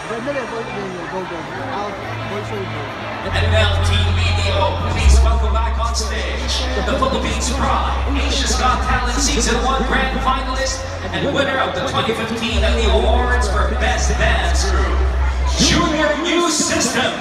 And now Team BDO, please welcome back on stage the Philippines Pride, Asia's Got Talent Season 1 Grand Finalist and winner of the 2015 Emmy Awards for Best Dance Group, Junior New System.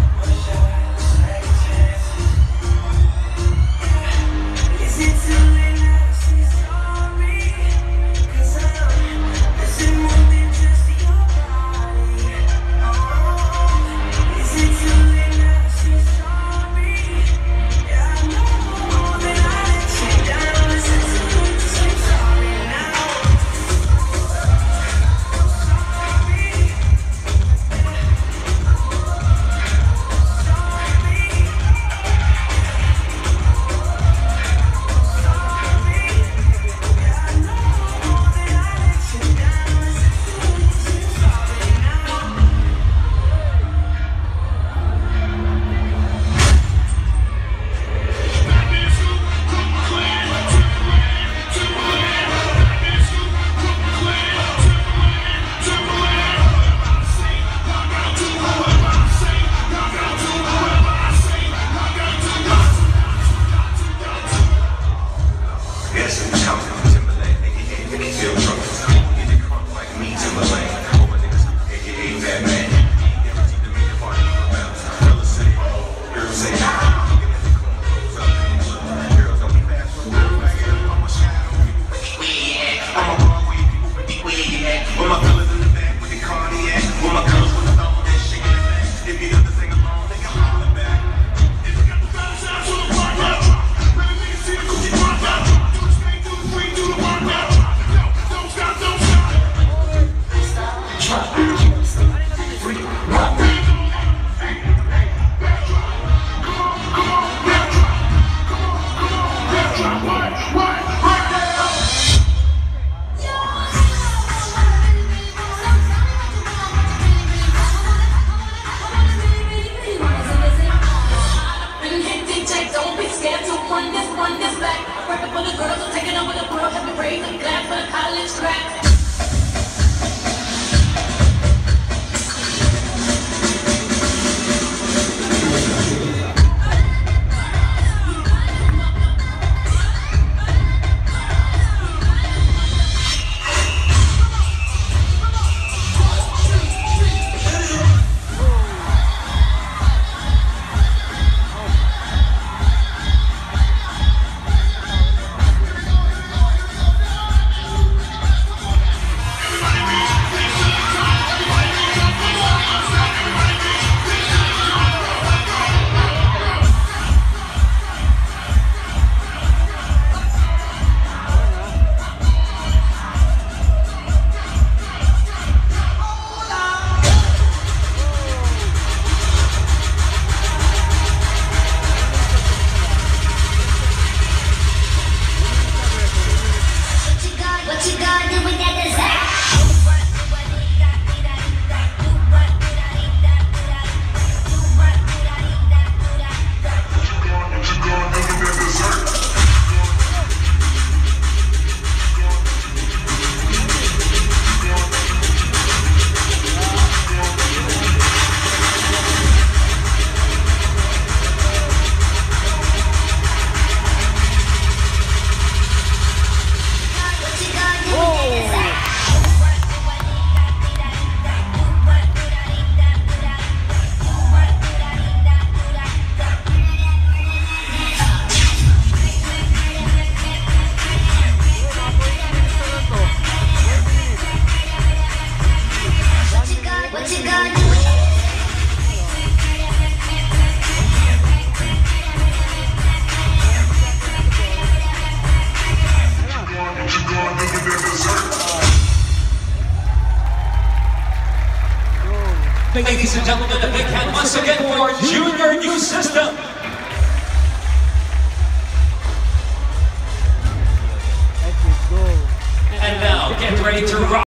Is it too late? a big hand once again for Junior New System. And now, get ready to rock.